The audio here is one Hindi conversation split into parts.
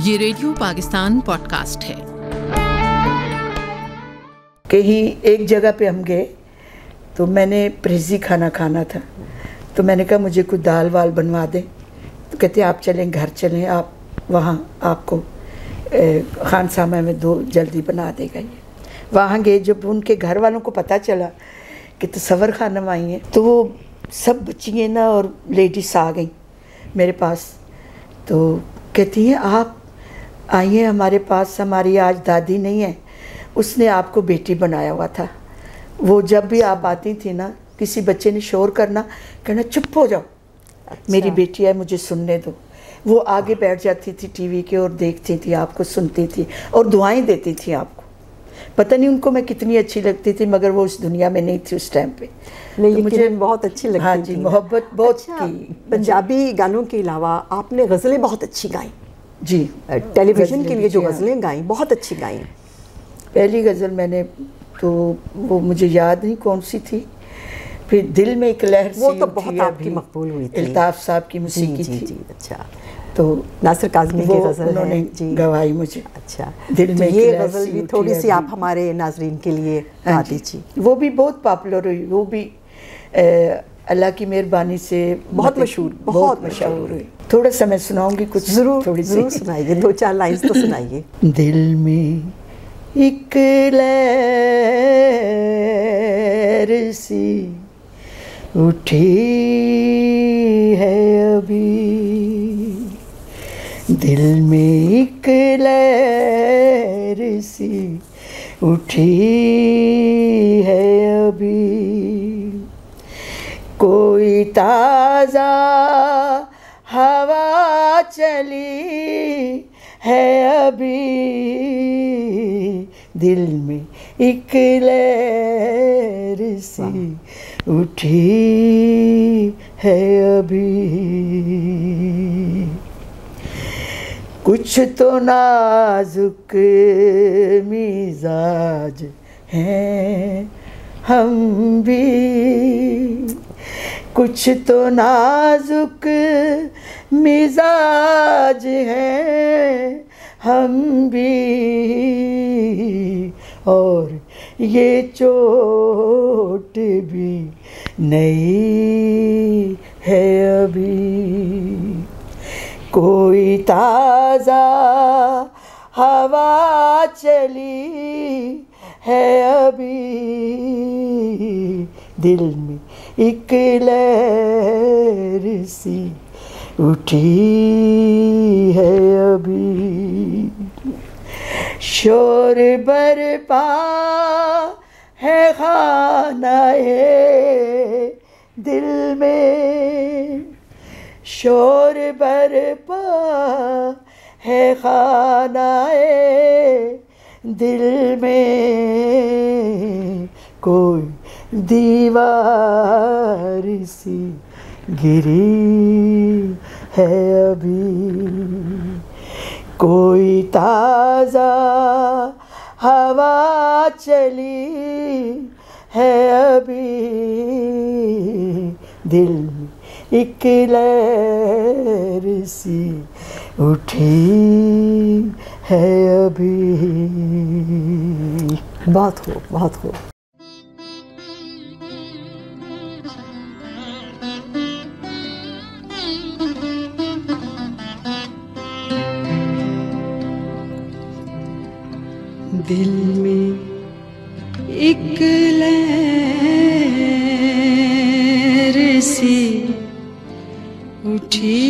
ये रेडियो पाकिस्तान पॉडकास्ट है। कहीं एक जगह पे हम गए तो मैंने परहेजी खाना खाना था, तो मैंने कहा मुझे कुछ दाल वाल बनवा दें। तो कहते आप चलें, घर चलें, आप वहाँ आपको खानसामा में दो जल्दी बना देगा ये। वहाँ गए, जब उनके घर वालों को पता चला कि तसव्वुर खानम आई हैं, तो वो सब बच्चियाँ ना और लेडीज़ आ गई मेरे पास। तो कहती हैं आप आई हैं हमारे पास, हमारी आज दादी नहीं है, उसने आपको बेटी बनाया हुआ था। वो जब भी आप आती थी ना, किसी बच्चे ने शोर करना, कहना चुप हो जाओ, मेरी बेटी है, मुझे सुनने दो। वो आगे बैठ जाती थी टीवी के और देखती थी, आपको सुनती थी और दुआएं देती थी आपको। पता नहीं उनको मैं कितनी अच्छी लगती थी, मगर वो उस दुनिया में नहीं थी उस टाइम पे। नहीं, तो मुझे बहुत अच्छी लगती हाँ जी, थी। मोहब्बत बहुत अच्छा, की। पंजाबी गानों के अलावा आपने गज़लें बहुत अच्छी गाई जी, टेलीविज़न के लिए जो हाँ। गज़लें गाई बहुत अच्छी गाई। पहली गज़ल मैंने तो वो मुझे याद नहीं कौन सी थी, फिर दिल में एक लहर सी वो तो उठी बहुत आपकी अभी, मकबूल हुई थी। अल्ताफ़ साहब की मौसीकी जी, थी। जी, अच्छा। तो नासिर काज़मी की वो गज़ल उन्होंने है जी, गवाई मुझे। अच्छा, दिल तो में ये एक लहर गज़ल सी भी उठी थोड़ी सी अभी। आप हमारे नाज़रीन के लिए गा हाँ जी, दीजिए। वो भी बहुत पॉपुलर हुई, वो भी अल्लाह की मेहरबानी से बहुत मशहूर, बहुत मशहूर हुई। थोड़ा सा मैं सुनाऊंगी कुछ, ज़रूर सुनाइए, दो चार लाइन्स तो सुनाइए। दिल में एक लहर सी उठी है अभी, दिल में एक लहर सी उठी है अभी, कोई ताज़ा हवा चली है अभी, दिल में एक लहर सी उठी है अभी। कुछ तो नाजुक मिजाज हैं हम भी, कुछ तो नाजुक मिजाज हैं हम भी, और ये चोट भी नहीं है अभी, कोई ताज़ा हवा चली है अभी, दिल में एक लहर सी उठी है अभी, शोर बरपा है खानाए दिल में, शोर बरपा है खानाए दिल में, कोई दीवार सी गिरी है अभी, कोई ताज़ा हवा चली है अभी, दिल में एक लहर सी उठी है अभी। बहुत खूब, बहुत खूब। दिल में एक लहर सी उठी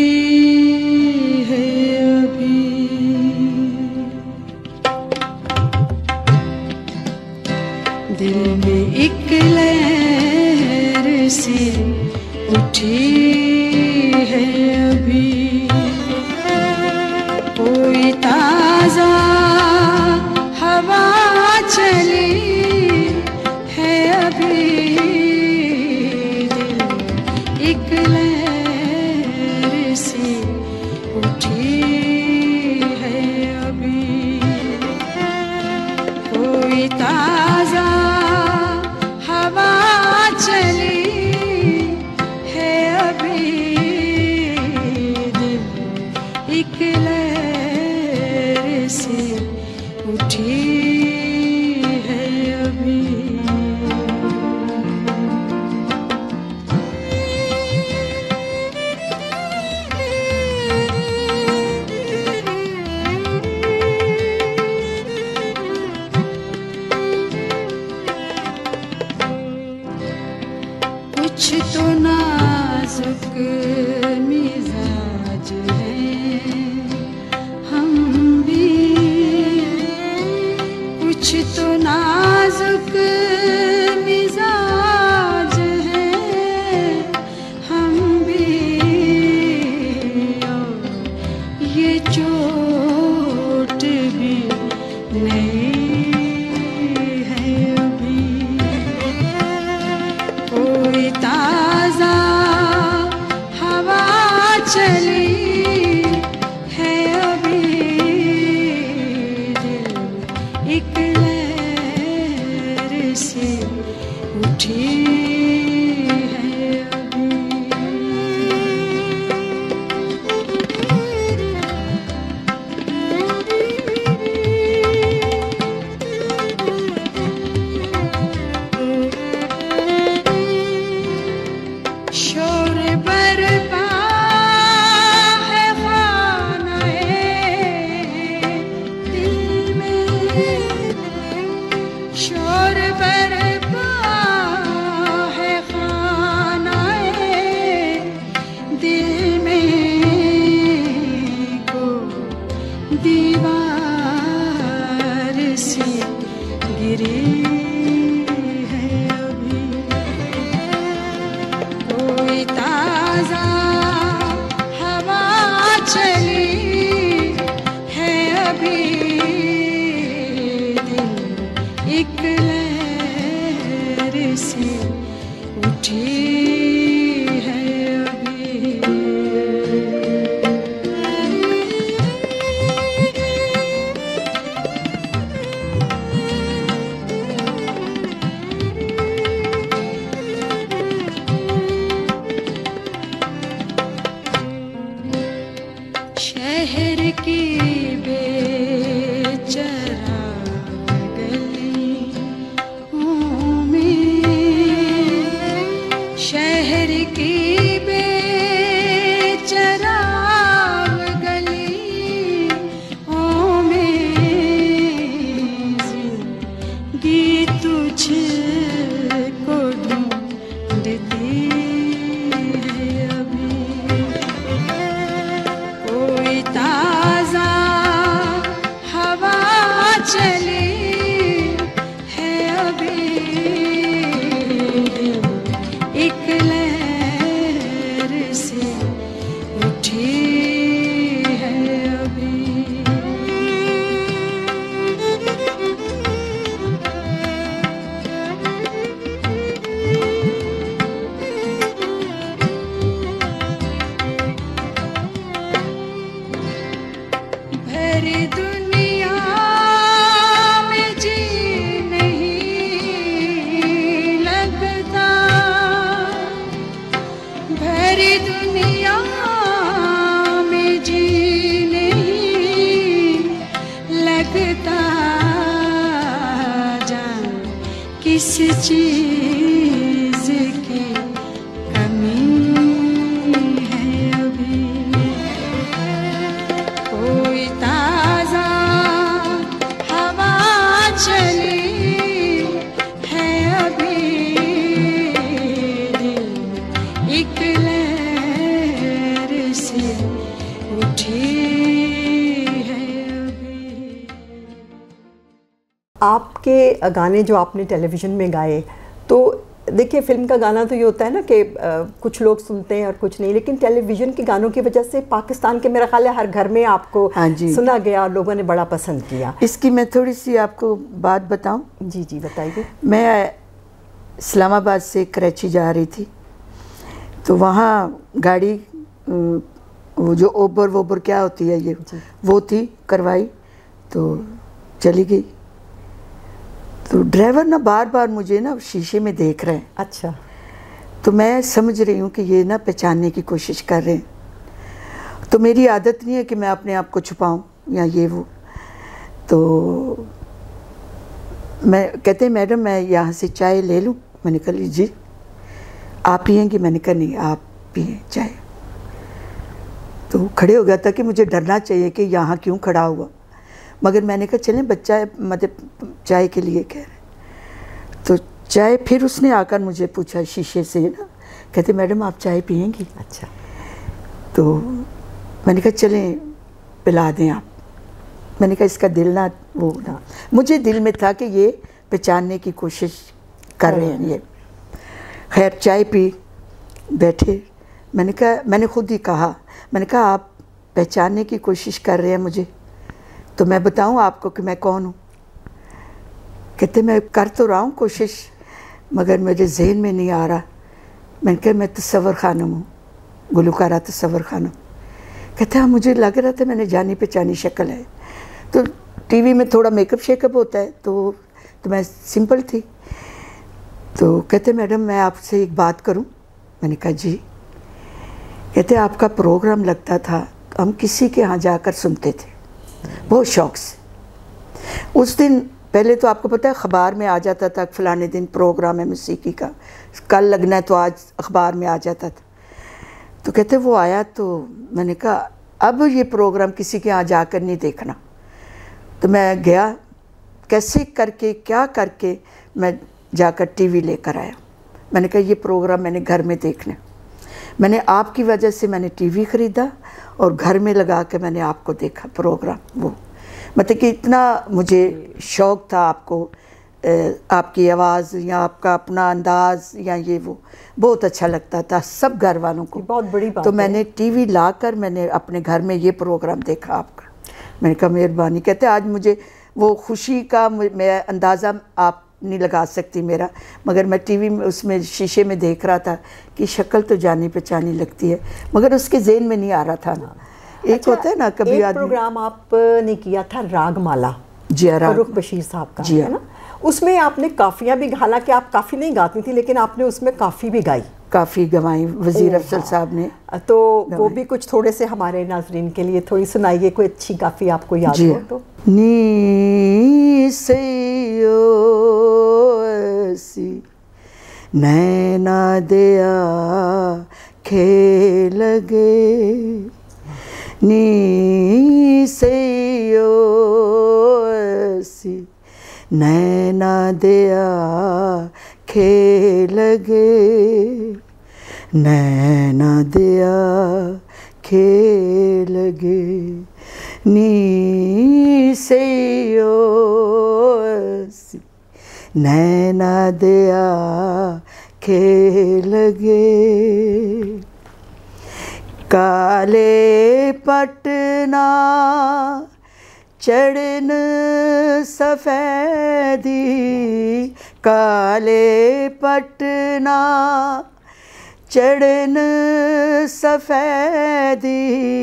है अभी, दिल में एक लहर सी उठी है अभी, कोई ताज़ा हवा चली है अभी, दिल एक लहर सी उठी है अभी, कोई ताज़ा हवा चली है अभी, दिल एक लहर कुछ तो नाजुक मिजाज है हम भी, कुछ तो नाजुक मिजाज है हम भी, और ये चोट भी नहीं है अभी, कोई ताजा हवा चली है अभी, दिल एक लहर से उठी है अभी। शोर बरपा है खानाए दिल में, शोर बरपा है खानाए दिल में, को दीवार से गिरी है अभी, कोई ताजा हवा चली है अभी, दिल एक लहर से उठी है अभी। शहर की बेचराग गलियों में, शहर की बेचराग गलियों में, जिंदगी तुझको ढूंढती है अभी, कोई ताजा हवा चली है अभी, दिल एक लहर से उठी है अभी। भरी दुनिया में जी नहीं लगता, भरी दुनिया में जी नहीं लगता, जान किस चीज की कमी है अभी, कोई ताजा हवा चली है अभी, दिल एक लहर से उठी है अभी। आपके गाने जो आपने टेलीविज़न में गाए, तो देखिए फिल्म का गाना तो ये होता है ना कि कुछ लोग सुनते हैं और कुछ नहीं, लेकिन टेलीविज़न के गानों की वजह से पाकिस्तान के मेरा ख्याल है हर घर में आपको सुना गया और लोगों ने बड़ा पसंद किया। इसकी मैं थोड़ी सी आपको बात बताऊं। जी जी बताइए। मैं इस्लामाबाद से कराची जा रही थी, तो वहाँ गाड़ी वो जो ओबर वोबर क्या होती है ये वो थी करवाई, तो चली गई। तो ड्राइवर ना बार बार मुझे ना शीशे में देख रहे हैं। अच्छा। तो मैं समझ रही हूँ कि ये ना पहचानने की कोशिश कर रहे हैं। तो मेरी आदत नहीं है कि मैं अपने आप को छुपाऊँ या ये वो। तो मैं कहते हैं मैडम मैं यहाँ से चाय ले लूँ। मैंने कहा लीजिए। आप पियेंगी? मैंने कहा नहीं आप पिए चाय। तो खड़े हो गया था कि मुझे डरना चाहिए कि यहाँ क्यों खड़ा हुआ, मगर मैंने कहा चलें बच्चा मतलब चाय के लिए कह रहे। तो चाय फिर उसने आकर मुझे पूछा शीशे से ना कहते मैडम आप चाय पियेंगी? अच्छा। तो मैंने कहा चलें पिला दें आप। मैंने कहा इसका दिल ना वो ना, मुझे दिल में था कि ये पहचानने की कोशिश कर रहे हैं ये। खैर चाय पी, बैठे। मैंने खुद ही कहा, मैंने कहा आप पहचानने की कोशिश कर रहे हैं मुझे, तो मैं बताऊं आपको कि मैं कौन हूँ? कहते मैं कर तो रहा हूँ कोशिश, मगर मुझे जहन में नहीं आ रहा। मैंने कहा मैं तसव्वुर खानम हूँ, गुलकारा तसव्वुर खानम। कहते हाँ मुझे लग रहा था मैंने जानी पहचानी शक्ल है। तो टीवी में थोड़ा मेकअप शेकअप होता है तो मैं सिंपल थी। तो कहते मैडम मैं आपसे एक बात करूं? मैंने कहा जी। कहते आपका प्रोग्राम लगता था, हम किसी के यहाँ जाकर सुनते थे बहुत शौक़ से। उस दिन पहले तो आपको पता है अखबार में आ जाता था फलाने दिन प्रोग्राम है मौसीकी का, कल लगना है तो आज अखबार में आ जाता था। तो कहते वो आया तो मैंने कहा अब ये प्रोग्राम किसी के यहाँ जाकर नहीं देखना। तो मैं गया, कैसे करके क्या करके मैं जाकर टीवी लेकर आया। मैंने कहा ये प्रोग्राम मैंने घर में देखना। मैंने आपकी वजह से मैंने टीवी ख़रीदा और घर में लगा के मैंने आपको देखा प्रोग्राम। वो मतलब कि इतना मुझे शौक़ था आपको, आपकी आवाज़ या आपका अपना अंदाज़ या ये वो बहुत अच्छा लगता था सब घर वालों को। बहुत बड़ी बात तो मैंने टीवी लाकर मैंने अपने घर में ये प्रोग्राम देखा आपका। मैंने कहा मेहरबानी। कहते आज मुझे वो खुशी का मैं अंदाज़ा आप नहीं लगा सकती मेरा, मगर मैं टीवी में उसमें शीशे में देख रहा था कि शक्ल तो जानी पहचानी लगती है, मगर उसके ज़हन में नहीं आ रहा था ना। एक अच्छा, होता है ना कभी एक आदमी। प्रोग्राम आपने किया था रागमाला, जी हाँ, फर्रुख बशीर साहब का, जी है ना? उसमें आपने काफियाँ भी, हालांकि आप काफ़ी नहीं गाती थी लेकिन आपने उसमें काफ़ी भी गाई, काफ़ी गवाई वज़ीर अफजल साहब ने। तो वो भी कुछ थोड़े से हमारे नाजरीन के लिए थोड़ी सुनाइए, कोई अच्छी काफ़ी आपको याद हो तो। नी सैयो सी नैना दिया खेल गे, नी सैयो सी नैना दिया खेल गे, नैना दिया खेल गे, नी सैयो सी नैना दिया खेल गे, काले पटना चढ़न सफ़ेदी, काले पटना चढ़न सफ़ेदी,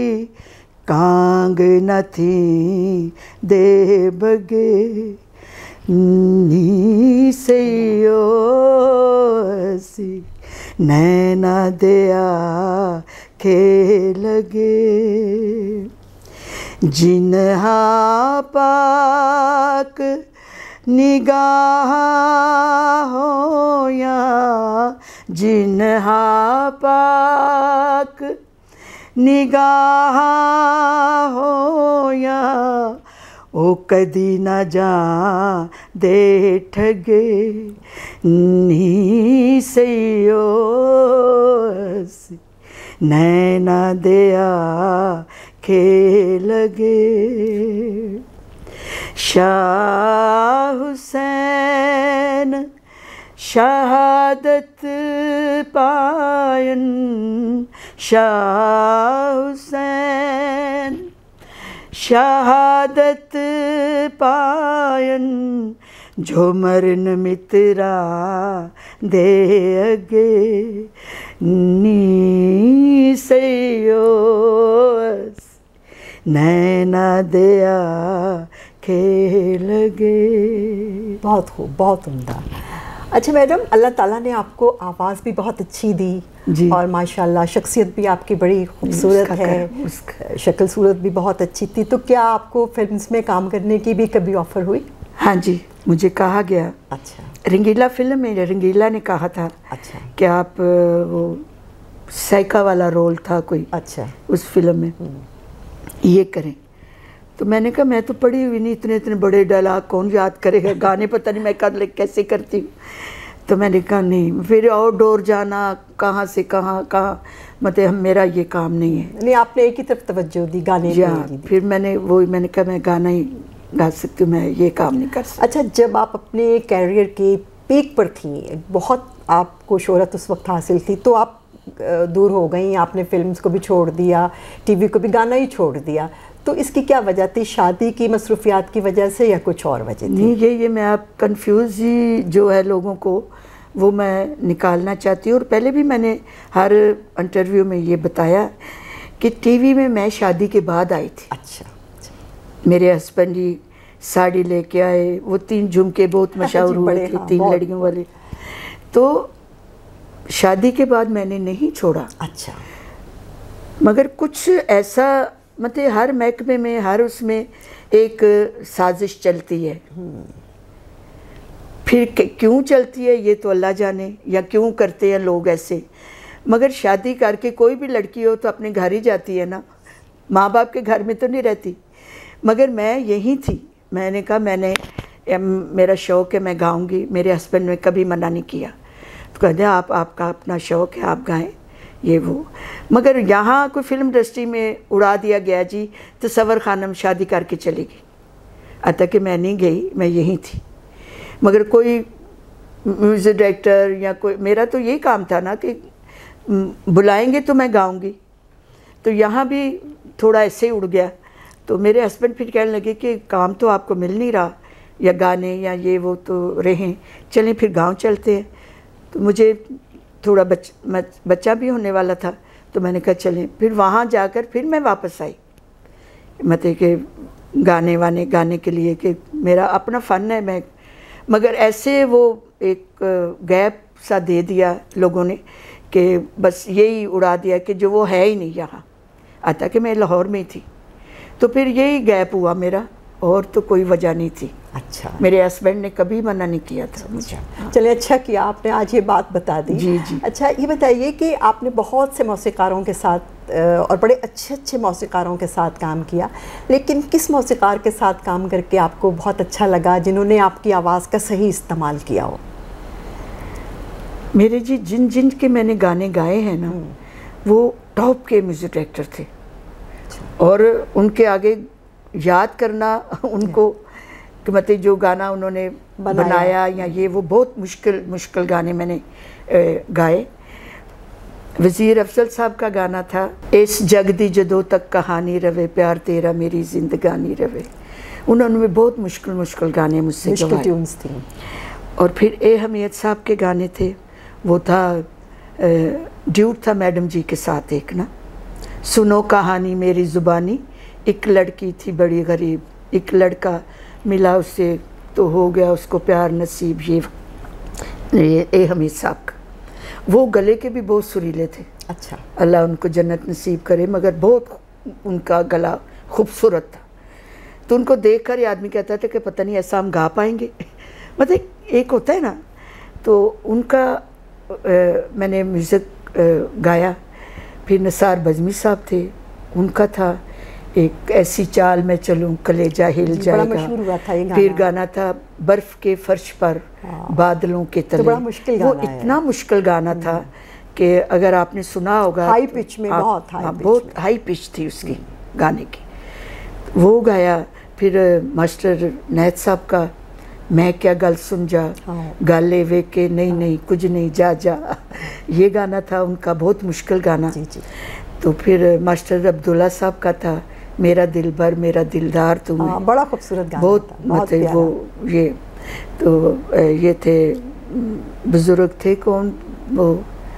कांग न थी दे बगे, नी सैयो सी नैना दिया खेल गे, जिन्हा पाक निगाह होया, जिन्हा पाक निगाह होया, ओ कदी न जा दे ठगे, नी सैयो सी नैना दिया खेल गे, शाह हुसैन शहादत पायन, शाह हुसैन शहादत पायन, जो मरन मित्रा दे अगे, नी सैयो नैना दिया खेल गे। बहुत खूब, बहुत उम्दा। अच्छा मैडम, अल्लाह ताला ने आपको आवाज़ भी बहुत अच्छी दी जी, और माशाल्लाह शख्सियत भी आपकी बड़ी खूबसूरत है, शक्ल सूरत भी बहुत अच्छी थी। तो क्या आपको फिल्म्स में काम करने की भी कभी ऑफ़र हुई? हाँ जी, मुझे कहा गया। अच्छा। रंगीला फिल्म में रंगीला ने कहा था अच्छा कि आप वो साइका वाला रोल था कोई, अच्छा, उस फिल्म में ये करें। तो मैंने कहा मैं तो पढ़ी हुई नहीं, इतने इतने बड़े डायलॉग कौन याद करेगा, गाने पता नहीं मैं कैसे करती हूँ। तो मैंने कहा नहीं, फिर आउटडोर जाना कहाँ से कहाँ मतलब मेरा ये काम नहीं है। नहीं, आपने एक ही तरफ तवज्जो दी, गाने या पे दी। फिर मैंने कहा मैं गाना ही गा सकती हूँ, मैं ये काम नहीं कर सकती। अच्छा, जब आप अपने कैरियर के पीक पर थी, बहुत आपको शोहरत उस वक्त हासिल थी, तो आप दूर हो गई, आपने फिल्म्स को भी छोड़ दिया, टीवी को भी, गाना ही छोड़ दिया, तो इसकी क्या वजह थी? शादी की मसरूफियात की वजह से या कुछ और वजह थी? नहीं, ये मैं आप कंफ्यूज ही जो है लोगों को, वो मैं निकालना चाहती हूँ। और पहले भी मैंने हर इंटरव्यू में ये बताया कि टीवी में मैं शादी के बाद आई थी। अच्छा। मेरे हस्बैंड जी साड़ी लेके आए, वो 3 झुमके बहुत मशहूर हुए थे, 3 लड़कियों वाले। तो शादी के बाद मैंने नहीं छोड़ा। अच्छा। मगर कुछ ऐसा, मतलब हर महकमे में, हर उसमें एक साजिश चलती है। फिर क्यों चलती है ये तो अल्लाह जाने, या क्यों करते हैं लोग ऐसे। मगर शादी करके कोई भी लड़की हो तो अपने घर ही जाती है ना, माँ बाप के घर में तो नहीं रहती। मगर मैं यहीं थी, मैंने कहा मेरा शौक़ है, मैं गाऊंगी। मेरे हस्बैंड ने कभी मना नहीं किया, तो कहते आपका अपना शौक़ है, आप गाएं, ये वो। मगर यहाँ कोई फिल्म इंडस्ट्री में उड़ा दिया गया जी, तो सवर खानम शादी करके चली गई। अतः कि मैं नहीं गई, मैं यहीं थी। मगर कोई म्यूज़िक डायरेक्टर या कोई, मेरा तो यही काम था ना कि बुलाएंगे तो मैं गाऊंगी। तो यहाँ भी थोड़ा ऐसे ही उड़ गया। तो मेरे हस्बैंड फिर कहने लगे कि काम तो आपको मिल नहीं रहा, या गाने या ये वो तो रहें, चलें फिर गाँव चलते हैं। तो मुझे थोड़ा बच्चा भी होने वाला था, तो मैंने कहा चलें। फिर वहाँ जाकर फिर मैं वापस आई, मतलब कि गाने के लिए, कि मेरा अपना फ़न है। मैं मगर ऐसे वो एक गैप सा दे दिया लोगों ने कि बस यही उड़ा दिया कि जो वो है ही नहीं यहाँ। आता कि मैं लाहौर में ही थी, तो फिर यही गैप हुआ मेरा, और तो कोई वजह नहीं थी। अच्छा। मेरे हस्बैंड ने कभी मना नहीं किया था मुझे। चलिए, अच्छा किया आपने आज ये बात बता दी। जी जी। अच्छा, ये बताइए कि आपने बहुत से मौसीकारों के साथ और बड़े अच्छे मौसीकारों के साथ काम किया, लेकिन किस मौसीकार के साथ काम करके आपको बहुत अच्छा लगा, जिन्होंने आपकी आवाज़ का सही इस्तेमाल किया हो? मेरे जी जिन के मैंने गाने गाए हैं ना, वो टॉप के म्यूज़िक डायरेक्टर थे। और उनके आगे याद करना उनको कि मतलब जो गाना उन्होंने बनाया या ये वो, बहुत मुश्किल गाने मैंने गाए। वज़ीर अफजल साहब का गाना था, इस जग दी जदों तक कहानी रवे, प्यार तेरा मेरी जिंदगानी रवे। उन्होंने बहुत मुश्किल गाने मुझसे गवाए। ट्यून्स थी। और फिर ए हमीद साहब के गाने थे, वो था ड्यूट था मैडम जी के साथ एक ना, सुनो कहानी मेरी ज़ुबानी, एक लड़की थी बड़ी गरीब, एक लड़का मिला उससे तो हो गया उसको प्यार नसीब। ये ए हमीद साहब का, वो गले के भी बहुत सुरीले थे। अच्छा। अल्लाह उनको जन्नत नसीब करे, मगर बहुत उनका गला खूबसूरत था। तो उनको देख कर आदमी कहता था कि पता नहीं ऐसा हम गा पाएंगे। मतलब एक होता है ना, तो उनका मैंने म्यूज़िक गाया। फिर निसार बज़मी साहब थे, उनका था एक ऐसी चाल मैं चलूं कलेजा हिल जाएगा। बड़ा मशहूर हुआ था ये गाना। फिर गाना था बर्फ़ के फर्श पर बादलों के तले। तो बड़ा मुश्किल गाना वो इतना मुश्किल गाना था कि अगर आपने सुना होगा, हाई पिच में, बहुत हाई पिच थी उसकी गाने की, वो गाया। फिर मास्टर नैत साहब का मैं क्या गल सुन जा, गाले वे के नहीं कुछ नहीं जा जा, ये गाना था उनका, बहुत मुश्किल गाना। जी जी। तो फिर मास्टर अब्दुल्ला साहब का था मेरा दिल भर मेरा दिलदार तुम्हें, बड़ा खूबसूरत गाना, बहुत मतलब वो ये। तो ये थे बुजुर्ग थे, कौन वो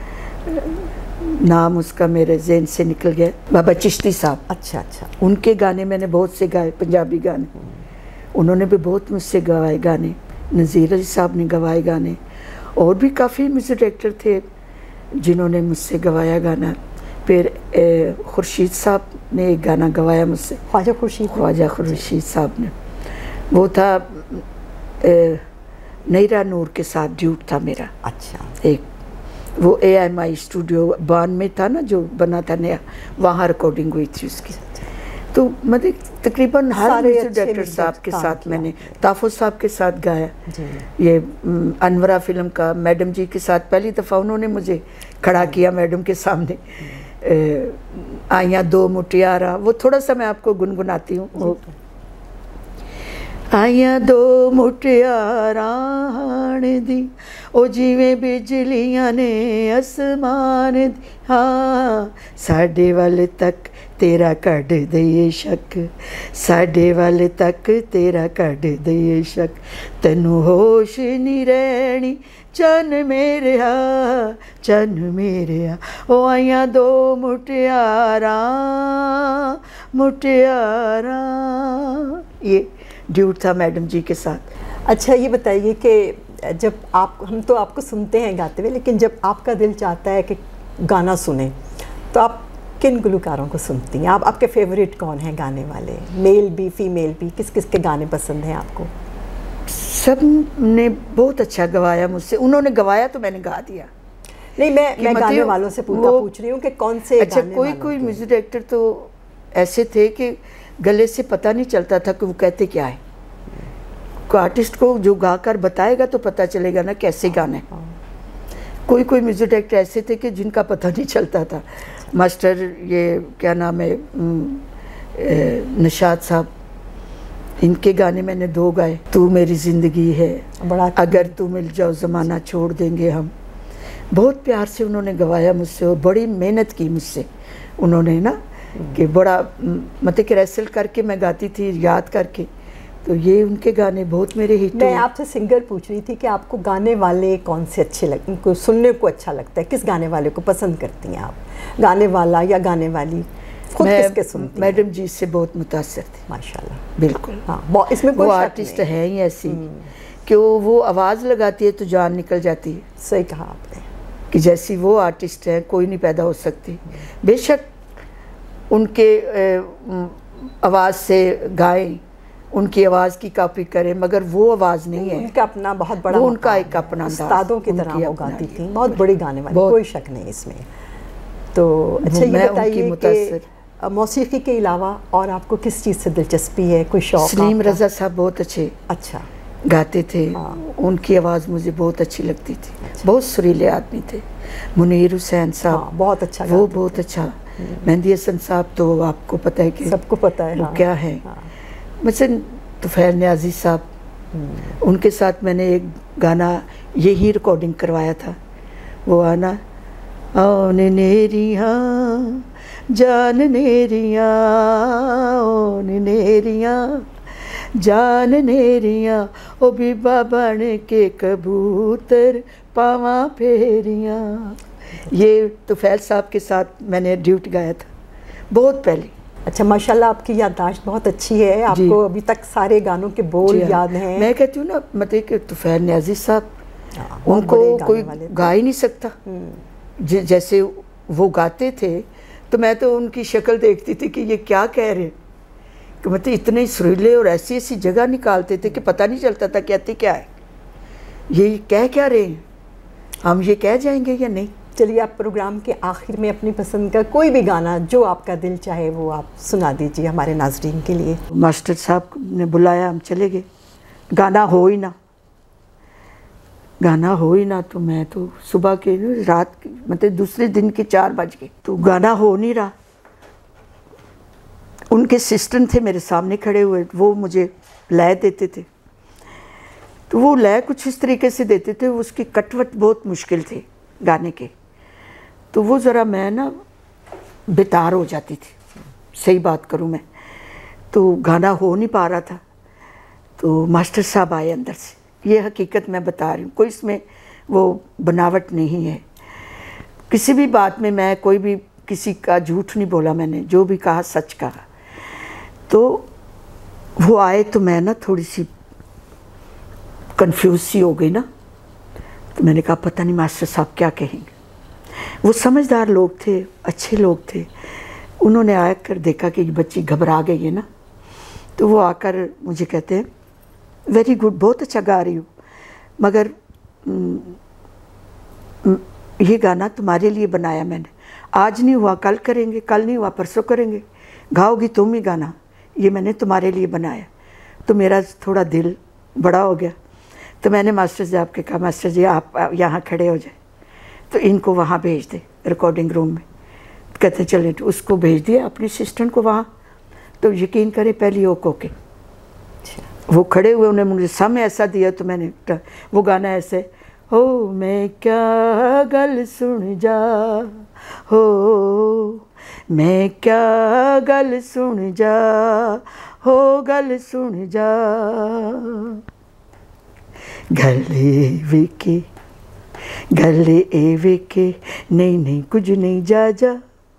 नाम उसका मेरे ज़हन से निकल गया, बाबा चिश्ती साहब। अच्छा। उनके गाने मैंने बहुत से गाए, पंजाबी गाने। उन्होंने भी बहुत मुझसे गवाए गाने। नज़ीर अली साहब ने गवाए गाने, और भी काफ़ी म्यूज़िक डायरेक्टर थे जिन्होंने मुझसे गवाया गाना। फिर खुर्शीद साहब ने एक गाना गवाया मुझसे, ख्वाजा खुर्शीद साहब ने, वो था नैरा नूर के साथ ड्यूट था मेरा। अच्छा। एक वो AMI स्टूडियो बान में था ना, जो बना था नया, वहाँ रिकॉर्डिंग हुई थी उसकी। तो मतलब तकरीबन हर सारे म्यूजिक अच्छे डायरेक्टर म्यूजिक साहब के काम साथ किया मैंने ताफुज साहब के साथ गाया। जी। ये अनवरा फिल्म का मैडम जी के साथ पहली दफ़ा उन्होंने मुझे खड़ा किया मैडम के सामने। आइयाँ दो मुटियारा, वो थोड़ा सा मैं आपको गुनगुनाती हूँ। आइयाँ दो मुटियारा हाण दी, ओ जिवें बिजलियां ने आसमान दी, हाँ साडे वल तक तेरा कढ दईए शक, साडे वल तक तेरा कढ दईए शक, तैनू होश नहीं रहनी चन मेरे आ, चन मेरे आ, ओ आइयाँ दो मुटियारा मुटियारा। ये ड्यूट था मैडम जी के साथ। अच्छा ये बताइए कि जब हम तो आपको सुनते हैं गाते हुए, लेकिन जब आपका दिल चाहता है कि गाना सुने तो आप किन गुलकारों को सुनती हैं? आपके फेवरेट कौन हैं गाने वाले, मेल भी फीमेल भी, किस किस के गाने पसंद हैं आपको? सब ने बहुत अच्छा गवाया मुझसे, उन्होंने गवाया तो मैंने गा दिया। नहीं मैं गाने वालों से पूछ रही हूँ कि कौन से अच्छा गाने कोई म्यूजिक डायरेक्टर तो ऐसे थे कि गले से पता नहीं चलता था कि वो कहते क्या है। कोई आर्टिस्ट को जो गाकर बताएगा तो पता चलेगा ना कैसे गाना है। कोई म्यूजिक डायरेक्टर ऐसे थे कि जिनका पता नहीं चलता था। मास्टर ये क्या नाम है निशात साहब, इनके गाने मैंने 2 गाए। तू मेरी ज़िंदगी है, अगर तू मिल जाओ ज़माना छोड़ देंगे हम। बहुत प्यार से उन्होंने गवाया मुझसे और बड़ी मेहनत की मुझसे उन्होंने ना, कि बड़ा मतलब कि रेसल करके मैं गाती थी याद करके। तो ये उनके गाने बहुत मेरे हिट हुए। मैं आपसे सिंगर पूछ रही थी कि आपको गाने वाले कौन से अच्छे लगते, उनको सुनने को अच्छा लगता है, किस गाने वाले को पसंद करती हैं आप? गाने वाला या गाने वाली खुद किसके सुनती हैं? मैडम जी से बहुत मुतासर थी माशाल्लाह। बिल्कुल। हाँ इसमें वो आर्टिस्ट है ही ऐसी कि वो आवाज़ लगाती है तो जान निकल जाती है। सही कहा आपने कि जैसी वो आर्टिस्ट है कोई नहीं पैदा हो सकती। बेशक उनके आवाज़ से गाएं, उनकी आवाज़ की कॉपी करें, मगर वो आवाज़ नहीं है। उनका अपना बहुत बड़ा, वो उनका एक अपना उस्तादों की तरह वो गाती थी, बहुत बड़ी गाने वाली, कोई शक नहीं इसमें। तो अच्छा ये बताइए कि मौसीकी के अलावा और आपको किस चीज़ से दिलचस्पी है, कोई शौक? सलीम रज़ा साहब बहुत अच्छे अच्छा गाते थे। उनकी आवाज़ मुझे बहुत अच्छी लगती थी। बहुत सुरीले आदमी थे। मुनीर हुसैन साहब बहुत अच्छा, वो बहुत अच्छा। मेहंदी हसन साहब तो आपको पता है कि सबको पता है वो क्या है। मसलन तुफैल न्याजी साहब, उनके साथ मैंने एक गाना यही रिकॉर्डिंग करवाया था। वो आना ओन नेरियाँ जान नेरियाँ, ओन नेरियाँ जान नेरियाँ, ओ बीबा बन के कबूतर पावा फेरियाँ। ये तुफैल साहब के साथ मैंने ड्यूट गाया था बहुत पहले। अच्छा माशाल्लाह आपकी याददाश्त बहुत अच्छी है, आपको अभी तक सारे गानों के बोल याद हैं। मैं कहती हूँ ना मतलब कि तुफैल न्याजी साहब, उनको कोई गा ही नहीं सकता जैसे वो गाते थे। तो मैं तो उनकी शक्ल देखती थी कि ये क्या कह रहे, कि मतलब इतने सुरीले और ऐसी ऐसी जगह निकालते थे कि पता नहीं चलता था कहते क्या है, ये कह क्या रहे हैं, हम ये कह जाएंगे या नहीं। चलिए आप प्रोग्राम के आखिर में अपनी पसंद का कोई भी गाना जो आपका दिल चाहे वो आप सुना दीजिए हमारे नाज़रीन के लिए। मास्टर साहब ने बुलाया, हम चले गए। गाना हो ही ना, गाना हो ही ना। तो मैं तो सुबह के रात मतलब दूसरे दिन के 4 बज गए, तो गाना हो नहीं रहा। उनके सिस्टर थे मेरे सामने खड़े हुए, वो मुझे लय देते थे। तो वो लय कुछ इस तरीके से देते थे, उसकी कटवट बहुत मुश्किल थे गाने के। तो वो ज़रा मैं ना बेतार हो जाती थी, सही बात करूँ मैं। तो गाना हो नहीं पा रहा था। तो मास्टर साहब आए अंदर से, ये हकीकत मैं बता रही हूँ, कोई इसमें वो बनावट नहीं है। किसी भी बात में मैं कोई भी किसी का झूठ नहीं बोला, मैंने जो भी कहा सच कहा। तो वो आए तो मैं ना थोड़ी सी कंफ्यूज सी हो गई ना। तो मैंने कहा पता नहीं मास्टर साहब क्या कहेंगे। वो समझदार लोग थे, अच्छे लोग थे। उन्होंने आकर देखा कि ये बच्ची घबरा गई है ना। तो वो आकर मुझे कहते हैं वेरी गुड, बहुत अच्छा गा रही हो, मगर ये गाना तुम्हारे लिए बनाया मैंने, आज नहीं हुआ कल करेंगे, कल नहीं हुआ परसों करेंगे। गाओगी तुम ही गाना, ये मैंने तुम्हारे लिए बनाया। तो मेरा थोड़ा दिल बड़ा हो गया, तो मैंने मास्टर साहब के कहा, मास्टर जी आप यहाँ खड़े हो जाए, तो इनको वहाँ भेज दे रिकॉर्डिंग रूम में। कहते चले, तो उसको भेज दिया अपने असिस्टेंट को वहाँ। तो यकीन करें पहली ओक होके वो खड़े हुए, उन्हें मुझे समय ऐसा दिया, तो मैंने वो गाना ऐसे, हो मैं क्या गल सुन जा, हो मैं क्या गल सुन जा, हो गल सुन जा, गले विके गले ए विके, नहीं नहीं कुछ नहीं जा जा,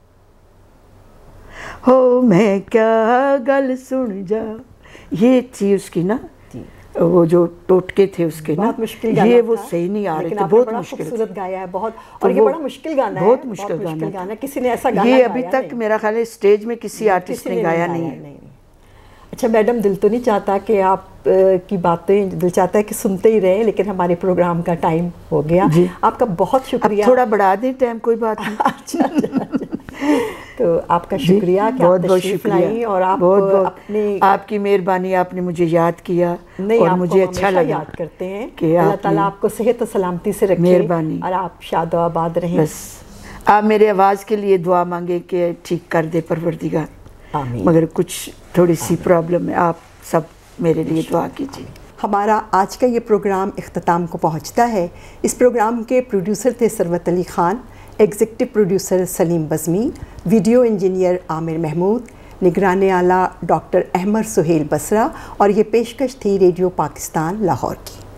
हो मैं क्या गल सुन जा। ये थी उसकी ना, वो जो टोटके थे उसके ना, मुश्किल ये वो सही नहीं आ रहे थे, बहुत मुश्किल खूबसूरत गाया है बहुत। और ये बड़ा मुश्किल गाना है, बहुत मुश्किल गाना, किसी ने ऐसा गाना ये अभी तक मेरा ख्याल है स्टेज में किसी आर्टिस्ट ने गाया नहीं है। अच्छा मैडम, दिल तो नहीं चाहता कि आप की बातें, दिल चाहता है कि सुनते ही रहे, लेकिन हमारे प्रोग्राम का टाइम हो गया। आपका बहुत शुक्रिया। थोड़ा बढ़ा दें टाइम, कोई बात नहीं। अच्छा। तो आपका शुक्रिया कि बहुत आप बहुत तशरीफ शुक्रिया, लाई और आप बहुत अपने, आपकी मेहरबानी, आपने मुझे याद किया और मुझे अच्छा लगा। याद करते हैं कि अल्लाह ताला आपको सेहत और सलामती से रखे, मेहरबानी, और आप शाद आबाद रहें। बस आप मेरे आवाज़ के लिए दुआ मांगे कि ठीक कर दे परवरदिगार, आमीन। मगर कुछ थोड़ी सी प्रॉब्लम है, आप सब मेरे लिए दुआ कीजिए। हमारा आज का ये प्रोग्राम इख्तिताम को पहुंचता है। इस प्रोग्राम के प्रोड्यूसर थे Sarwat Ali Khan, executive producer Saleem Bazmi, video engineer Aamir Mahmood, निगरान आला डॉक्टर अहमद सुहेल बसरा, और ये पेशकश थी रेडियो पाकिस्तान लाहौर की।